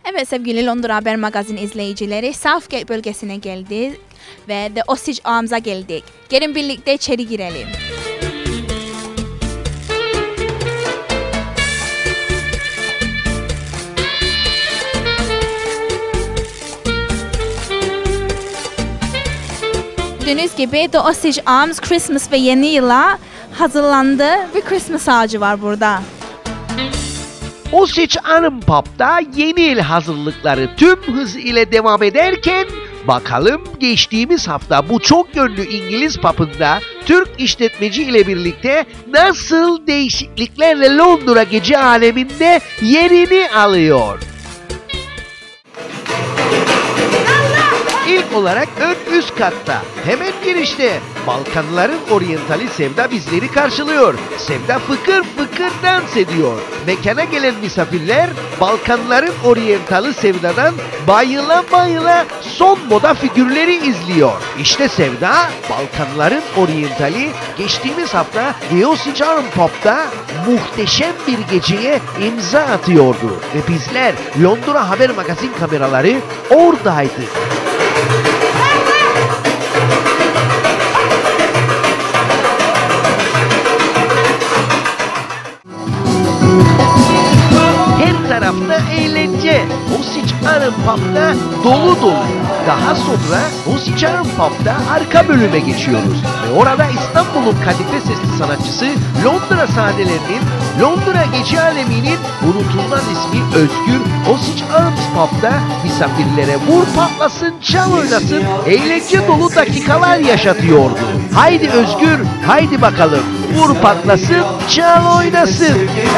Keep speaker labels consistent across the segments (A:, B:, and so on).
A: Evet sevgili Londra Haber Magazin izleyicileri, Southgate bölgesine geldik ve The Osage Arms'a geldik. Gelin birlikte içeri girelim. Gördüğünüz gibi The Osage Arms Christmas ve yeni yıla hazırlandı. Bir Christmas ağacı var burada.
B: Osage Arm Pub'da yeni yıl hazırlıkları tüm hız ile devam ederken bakalım geçtiğimiz hafta bu çok yönlü İngiliz pub'ında Türk işletmeci ile birlikte nasıl değişikliklerle Londra gece aleminde yerini alıyor. İlk olarak ön üst katta, hemen girişte Balkanların oryantali Sevda bizleri karşılıyor. Sevda fıkır fıkır dans ediyor. Mekana gelen misafirler Balkanların oryantali Sevda'dan bayıla bayıla son moda figürleri izliyor. İşte Sevda, Balkanların oryantali geçtiğimiz hafta The Osage Arm Pub'da muhteşem bir geceye imza atıyordu. Ve bizler Londra Haber Magazin kameraları oradaydı. Her tarafta eğlence. Osage Arm Pub'da dolu dolu. Daha sonra Osage Arm Pub'da arka bölüme geçiyoruz. Ve orada İstanbul'un kadife sesli sanatçısı Londra sadelerinin, Londra gece aleminin unutulmaz ismi Özgür Osage Arms Pub'da misafirlere vur patlasın, çal oynasın, eğlence dolu dakikalar yaşatıyordu. Haydi Özgür, haydi bakalım. Vur patlasın, çal oynasın.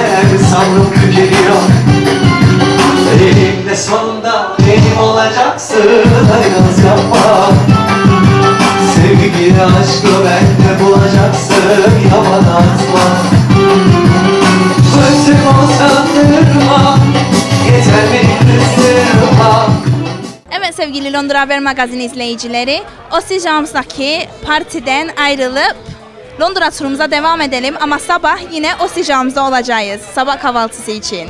C: Elimde sonunda benim olacaksın, ayrılız yapma. Sevgi aşkı bende bulacaksın, yalan atma. Bıktım olsan durma, yeter beni kızdırma.
A: Evet sevgili Londra Haber Magazin izleyicileri, Osage Arms'daki partiden ayrılıp Londra turumuza devam edelim ama sabah yine Osage Arms'da olacağız sabah kahvaltısı için.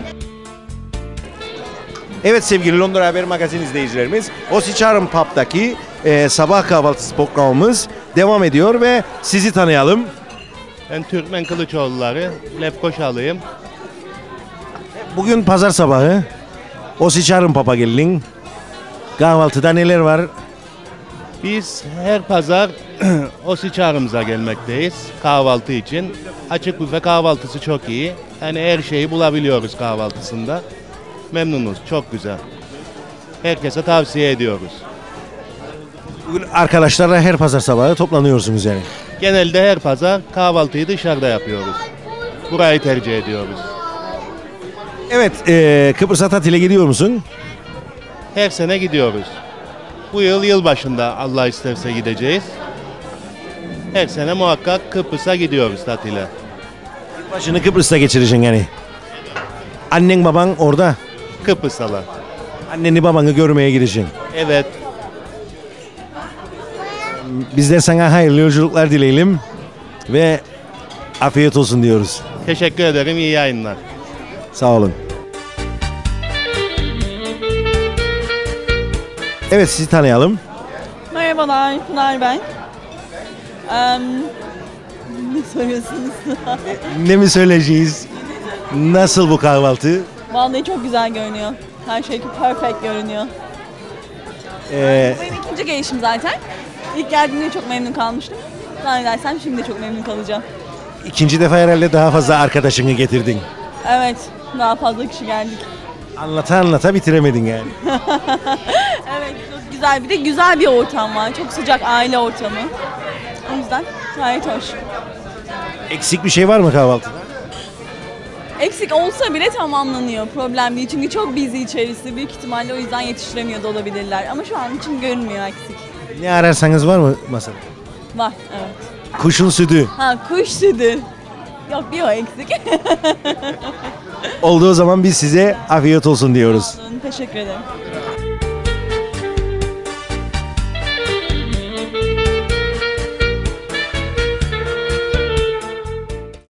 D: Evet sevgili Londra Haber Magazin izleyicilerimiz, Osage Arm Pub'daki sabah kahvaltısı programımız devam ediyor ve sizi tanıyalım.
E: Ben Türkmen Kılıçoğulları, Lefkoşalıyım.
D: Bugün pazar sabahı Osage Arm Pub'a geldin. Kahvaltıda neler var?
E: Biz her pazar Osage Arms'a gelmekteyiz kahvaltı için. Açık büfe kahvaltısı çok iyi. Yani her şeyi bulabiliyoruz kahvaltısında. Memnunuz, çok güzel. Herkese tavsiye ediyoruz.
D: Bugün arkadaşlarla her pazar sabahı toplanıyorsunuz yani.
E: Genelde her pazar kahvaltıyı dışarıda yapıyoruz. Burayı tercih ediyoruz.
D: Evet, Kıbrıs'a tatile gidiyor musun?
E: Her sene gidiyoruz. Bu yıl yılbaşında Allah isterse gideceğiz. Her sene muhakkak Kıbrıs'a gidiyoruz tatile.
D: Başını Kıbrıs'ta geçireceksin yani. Annen baban orada.
E: Kıbrıs'talar.
D: Anneni babanı görmeye gideceksin.
E: Evet.
D: Biz de sana hayırlı yolculuklar dileyelim ve afiyet olsun diyoruz.
E: Teşekkür ederim, iyi yayınlar.
D: Sağ olun. Evet, sizi tanıyalım.
F: Merhabalar, Pınar ben. Ne söylüyorsunuz?
D: Ne mi söyleyeceğiz? Nasıl bu kahvaltı?
F: Vallahi çok güzel görünüyor. Her şey perfect görünüyor. Benim ikinci gelişim zaten. İlk geldiğimde çok memnun kalmıştım. Zannedersem şimdi de çok memnun kalacağım.
D: İkinci defa herhalde daha fazla arkadaşını getirdin.
F: Evet, daha fazla kişi geldik.
D: Anlata anlata bitiremedin yani.
F: Evet, çok güzel. Bir de güzel bir ortam var. Çok sıcak aile ortamı. O yüzden gayet hoş.
D: Eksik bir şey var mı kahvaltıda?
F: Eksik olsa bile tamamlanıyor. Problem değil. Çünkü çok busy içerisi. Büyük ihtimalle o yüzden yetiştiremiyor da olabilirler. Ama şu an için görünmüyor eksik.
D: Ne ararsanız var mı masada?
F: Var, evet.
D: Kuşun sütü.
F: Ha, kuş sütü. Yok, bir o eksik.
D: Olduğu zaman biz size afiyet olsun diyoruz.
F: Teşekkür ederim.